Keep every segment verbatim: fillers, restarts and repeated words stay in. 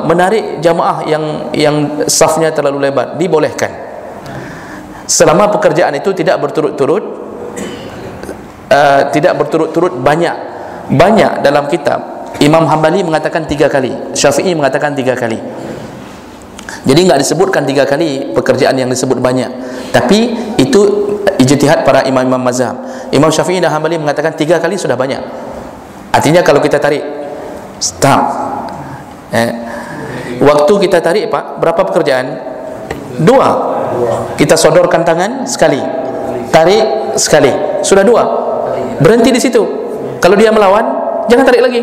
menarik jamaah yang yang safnya terlalu lebar dibolehkan, selama pekerjaan itu tidak berturut-turut, uh, tidak berturut-turut banyak. Banyak dalam kitab Imam Hambali mengatakan tiga kali, Syafi'i mengatakan tiga kali. Jadi enggak disebutkan tiga kali pekerjaan yang disebut banyak, tapi itu ijtihad para imam-imam mazhab. Imam Syafi'i dan Hambali mengatakan tiga kali sudah banyak. Artinya kalau kita tarik stop, eh, waktu kita tarik Pak, berapa pekerjaan? Dua. Kita sodorkan tangan sekali, tarik sekali, sudah dua. Berhenti di situ. Kalau dia melawan, jangan tarik lagi.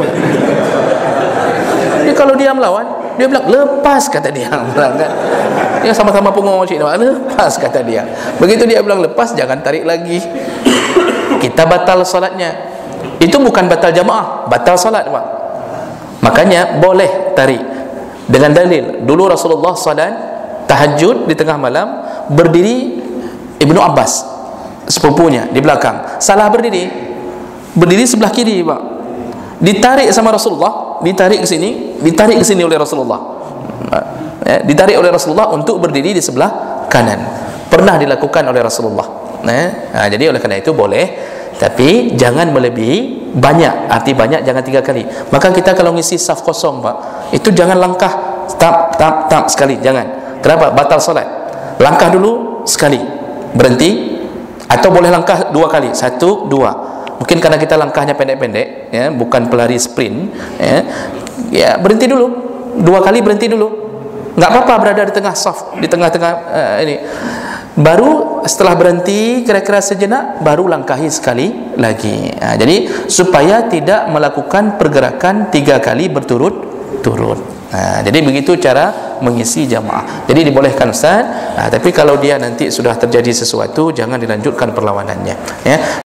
Jadi kalau dia melawan, dia bilang lepas, kata dia. Dia sama-sama punggung cik, lepas, kata dia. Begitu dia bilang lepas, jangan tarik lagi. Kita batal solatnya. Itu bukan batal jamaah, batal solat Pak. Makanya boleh tarik dengan dalil. Dulu Rasulullah salat tahajud di tengah malam, berdiri Ibnu Abbas sepupunya di belakang, salah berdiri, berdiri sebelah kiri Pak, ditarik sama Rasulullah, ditarik ke sini, ditarik ke sini oleh Rasulullah, ya, ditarik oleh Rasulullah untuk berdiri di sebelah kanan. Pernah dilakukan oleh Rasulullah, ya. Nah, jadi oleh karena itu boleh, tapi jangan melebihi banyak. Arti banyak jangan tiga kali. Maka kita kalau ngisi saf kosong Pak, itu jangan langkah tap tap tap sekali, jangan. Kenapa? Batal solat. Langkah dulu sekali, berhenti, atau boleh langkah dua kali, satu dua. Mungkin karena kita langkahnya pendek-pendek, ya, bukan pelari sprint, ya, ya berhenti dulu, dua kali berhenti dulu, nggak apa-apa berada di tengah saf, di tengah-tengah uh, ini. Baru setelah berhenti kira-kira sejenak, baru langkahi sekali lagi. Nah, jadi supaya tidak melakukan pergerakan tiga kali berturut-turut. Nah, jadi begitu cara mengisi jamaah. Jadi dibolehkan Ustaz. Nah, tapi kalau dia nanti sudah terjadi sesuatu, jangan dilanjutkan perlawanannya, ya.